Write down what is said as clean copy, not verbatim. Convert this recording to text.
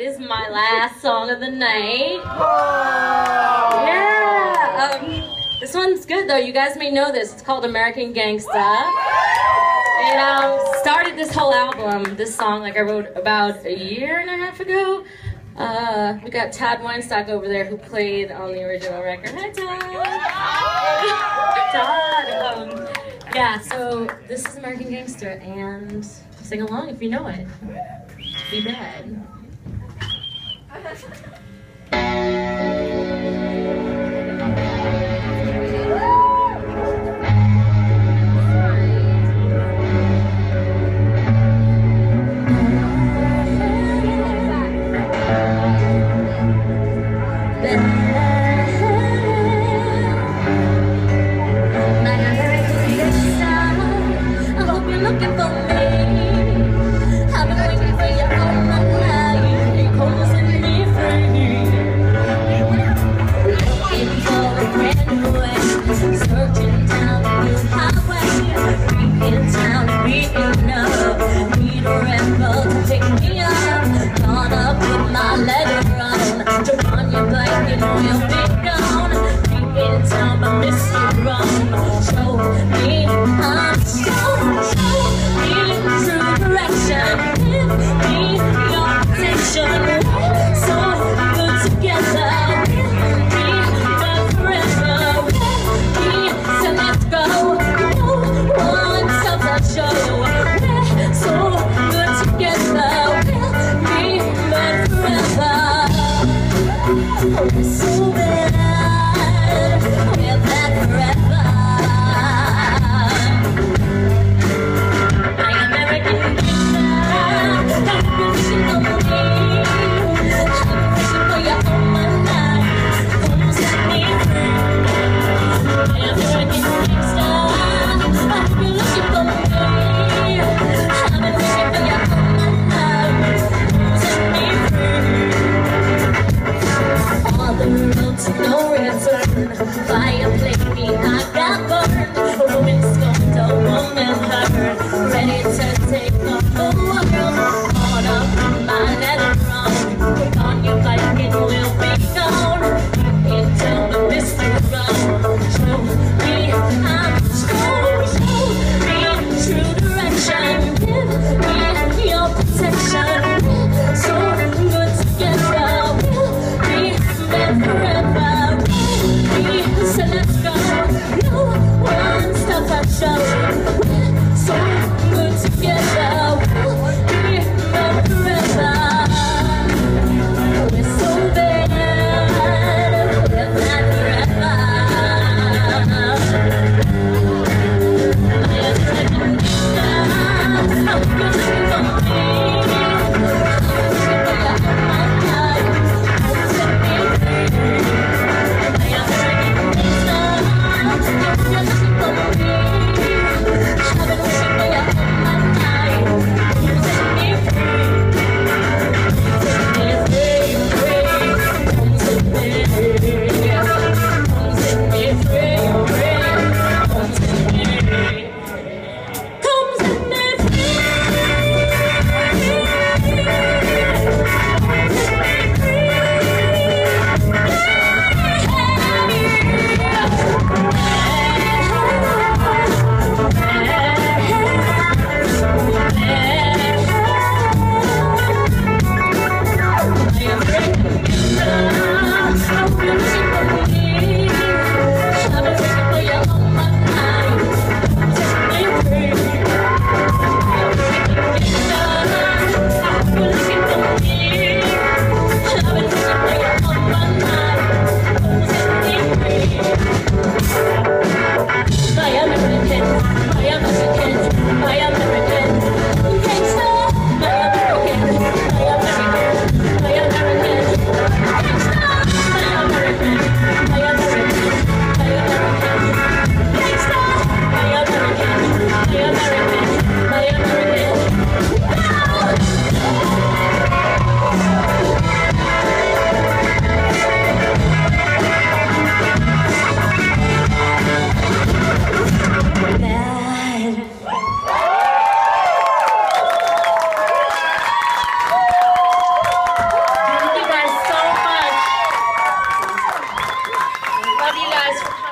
is my last song of the night. Yeah. This one's good though. You guys may know this. It's called American Gangsta. It started this whole album, this song, like I wrote about a year and a half ago. We got Todd Weinstock over there who played on the original record. Hi, Todd. Todd. Yeah, so this is American Gangster, and sing along if you know it. Be bad. The guys.